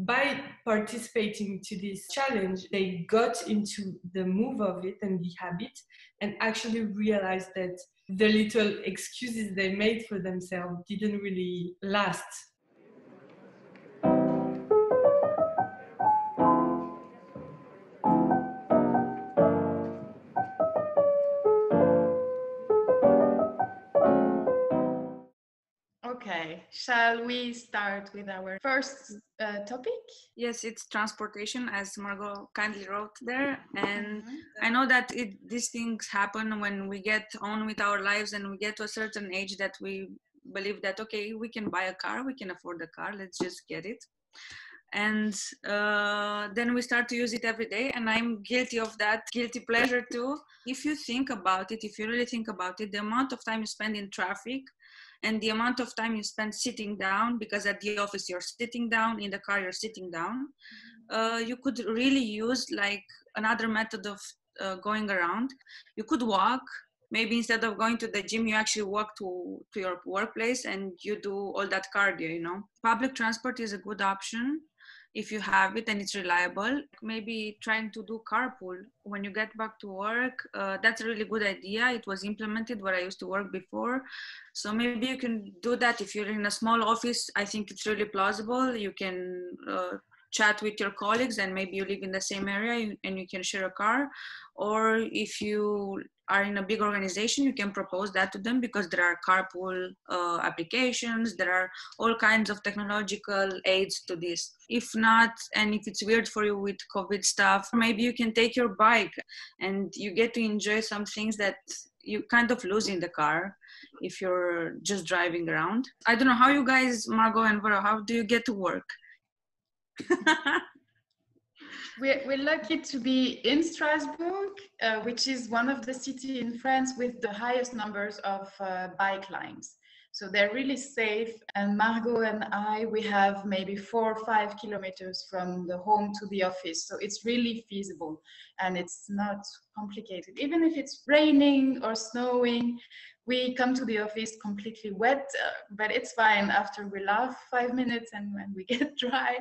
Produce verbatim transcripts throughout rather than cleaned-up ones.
by participating to this challenge, they got into the move of it and the habit, and actually realized that the little excuses they made for themselves didn't really last. Okay, shall we start with our first uh, topic? Yes, it's transportation, as Margot kindly wrote there. And mm-hmm. I know that it, these things happen when we get on with our lives and we get to a certain age that we believe that, okay, we can buy a car, we can afford a car, let's just get it. And uh, then we start to use it every day, and I'm guilty of that guilty pleasure too. If you think about it, if you really think about it, the amount of time you spend in traffic and the amount of time you spend sitting down, because at the office you're sitting down, in the car you're sitting down, uh, you could really use like another method of uh, going around. You could walk. Maybe instead of going to the gym, you actually walk to, to your workplace and you do all that cardio, you know. Public transport is a good option if you have it and it's reliable. Maybe trying to do carpool when you get back to work, uh, that's a really good idea. It was implemented where I used to work before. So maybe you can do that if you're in a small office. I think it's really plausible. You can uh, chat with your colleagues, and maybe you live in the same area and you can share a car. Or if you are in a big organization, you can propose that to them, because there are carpool uh, applications, there are all kinds of technological aids to this. If not, and if it's weird for you with COVID stuff, maybe you can take your bike and you get to enjoy some things that you kind of lose in the car if you're just driving around. I don't know how you guys, Margot and Vera, how do you get to work? We're, we're lucky to be in Strasbourg, uh, which is one of the cities in France with the highest numbers of uh, bike lines. So they're really safe. And Margot and I, we have maybe four or five kilometers from the home to the office. So it's really feasible and it's not complicated. Even if it's raining or snowing, we come to the office completely wet, uh, but it's fine. After we laugh five minutes and when we get dry,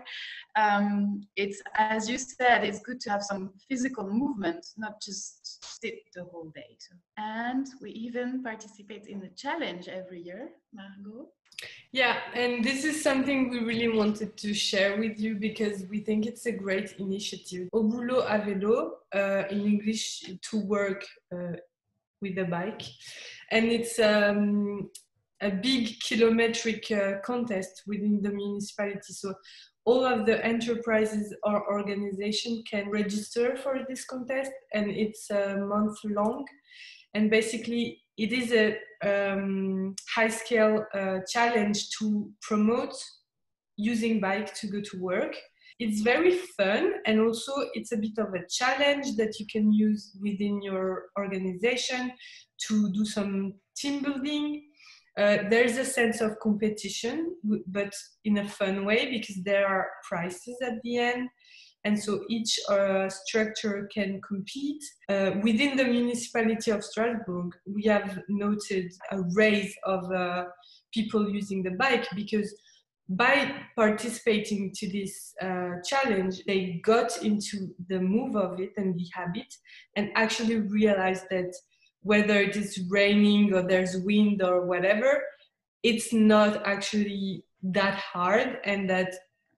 um, it's, as you said, it's good to have some physical movement, not just sit the whole day. So, and we even participate in the challenge every year, Margot. Yeah, and this is something we really wanted to share with you because we think it's a great initiative. Au boulot à vélo, uh, in English, to work uh, with a bike. And it's um, a big kilometric uh, contest within the municipality. So all of the enterprises or organizations can register for this contest, and it's a month long. And basically, it is a um, high-scale uh, challenge to promote using bike to go to work. It's very fun, and also it's a bit of a challenge that you can use within your organization to do some team building. Uh, there's a sense of competition, but in a fun way, because there are prizes at the end. And so each uh, structure can compete. Uh, within the municipality of Strasbourg, we have noted a rise of uh, people using the bike, because by participating to this uh, challenge, they got into the move of it and the habit, and actually realized that whether it is raining or there's wind or whatever, it's not actually that hard, and that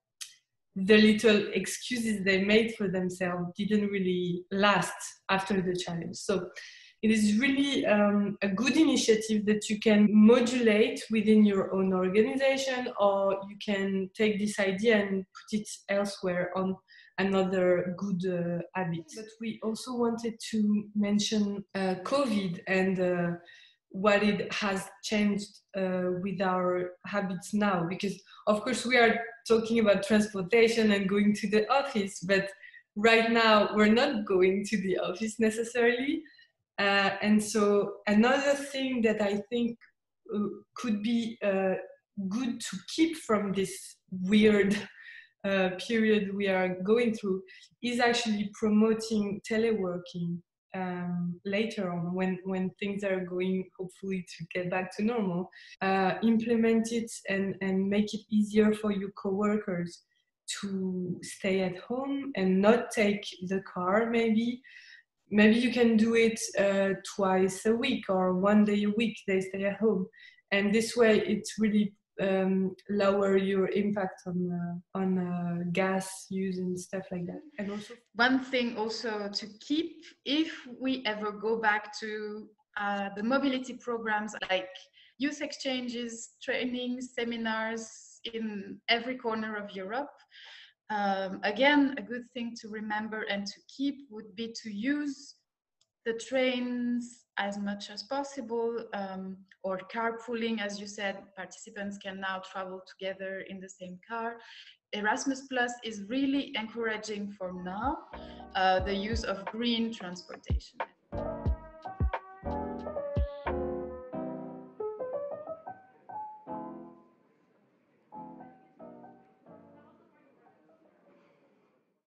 the little excuses they made for themselves didn't really last after the challenge. So it is really um, a good initiative that you can modulate within your own organization, or you can take this idea and put it elsewhere on another good uh, habit. But we also wanted to mention uh, COVID and uh, what it has changed uh, with our habits now, because of course we are talking about transportation and going to the office, but right now we're not going to the office necessarily. Uh, and so another thing that I think uh, could be uh, good to keep from this weird uh, period we are going through is actually promoting teleworking um, later on, when, when things are going hopefully to get back to normal. Uh, implement it and, and make it easier for your coworkers to stay at home and not take the car. Maybe maybe you can do it uh, twice a week or one day a week they stay at home, and this way it's really um, lower your impact on uh, on uh, gas use and stuff like that. And also one thing also to keep, if we ever go back to uh, the mobility programs like youth exchanges, trainings, seminars in every corner of Europe, um, again, a good thing to remember and to keep would be to use the trains as much as possible, um, or carpooling. As you said, participants can now travel together in the same car. Erasmus Plus is really encouraging for now uh, the use of green transportation.